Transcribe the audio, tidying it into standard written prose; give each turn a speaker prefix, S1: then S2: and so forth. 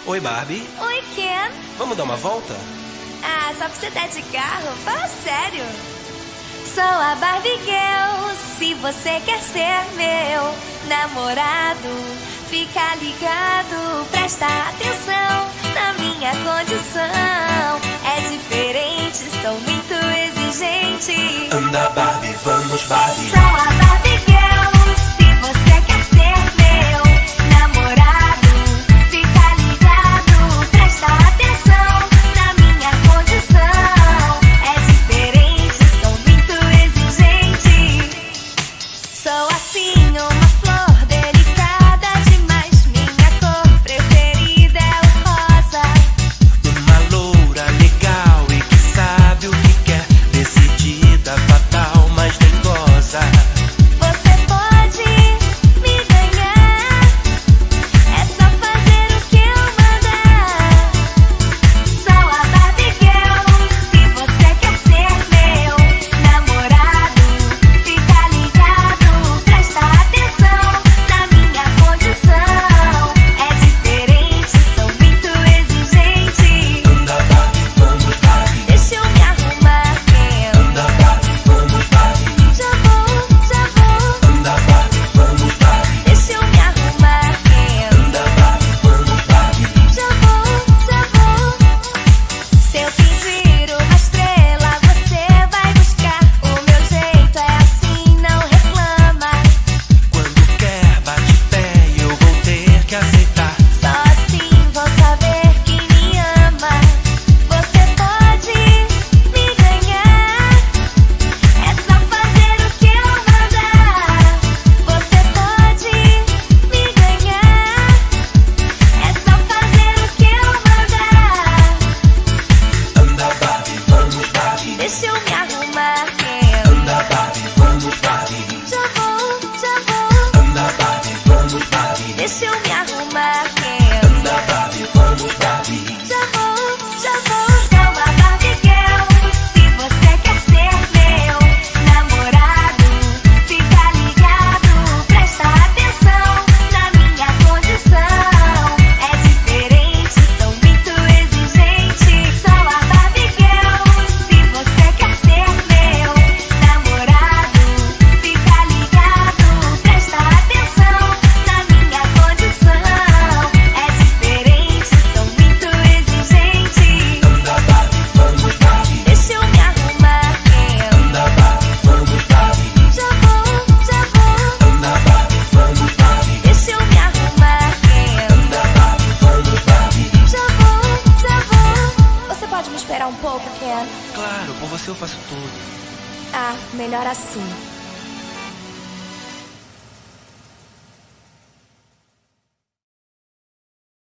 S1: Oi, Barbie.
S2: Oi, Ken.
S1: Vamos dar uma volta?
S2: Ah, só pra você dar de carro? Fala sério. Sou a Barbie Girl, se você quer ser meu namorado, fica ligado, presta atenção na minha condição. É diferente, estou muito exigente.
S1: Anda, Barbie, vamos, Barbie.
S2: Sou a Barbie Girl, se você quer ser meu namorado, fica ligado, presta atenção na minha condição. É diferente, sou muito exigente. Sou assim, uma flor delicada demais. Minha cor preferida é o rosa.
S1: Uma loura legal e que sabe o que quer, decidida, fatal, mas nem goza.
S2: Você pode me ganhar, é só fazer o que eu mandar. Sou a Barbie Girl, se você quer ser meu namorado, fica ligado, presta atenção na minha condição. É diferente, sou muito exigente.
S1: Anda, Barbie, vamos, Barbie.
S2: Deixa eu me arrumar, Ken.
S1: Anda, Barbie, vamos, Barbie.
S2: Já vou.
S1: Anda, Barbie, vamos, Barbie.
S2: Deixa eu me arrumar, Ken.
S1: Anda, Barbie, vamos, Barbie.
S2: Já vou. Se eu pedir uma estrela, você vai buscar. O meu jeito é assim, não reclama.
S1: Quando quer, bate pé e eu vou ter que aceitar.
S2: Só assim vou saber que me ama. Você pode me ganhar, é só fazer o que eu mandar. Você pode me ganhar, é só fazer o que eu mandar.
S1: Anda, Barbie, vamos, Barbie.
S2: Deixa eu me arrumar, Ken.
S1: Anda, Barbie, vamos, Barbie.
S2: Já vou.
S1: Anda, Barbie, vamos, Barbie.
S2: Deixa eu me arrumar, Ken.
S1: Anda, Barbie, vamos, Barbie.
S2: Já vou. Sou a Barbie Girl, se você quer ser meu namorado, fica ligado, presta atenção na minha condição. É diferente, sou muito exigente. Sou a Barbie Girl, se você quer ser meu namorado, fica ligado, presta atenção na minha condição. É diferente, sou muito exigente.
S1: Anda, Barbie, vamos, Barbie.
S2: Deixa eu me arrumar, Ken.
S1: Anda, Barbie, vamos, Barbie.
S2: Já vou.
S1: Anda, Barbie, vamos, Barbie.
S2: Deixa eu me arrumar, Ken.
S1: Anda, Barbie, vamos, Barbie.
S2: Já vou. Você pode me esperar um pouco, Ken?
S1: Claro, por você eu faço tudo.
S2: Ah, melhor assim.